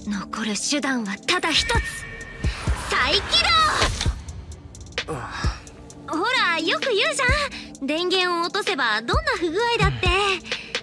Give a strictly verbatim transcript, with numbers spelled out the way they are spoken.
残る手段はただ一つ。再起動。ほらよく言うじゃん、電源を落とせばどんな不具合だって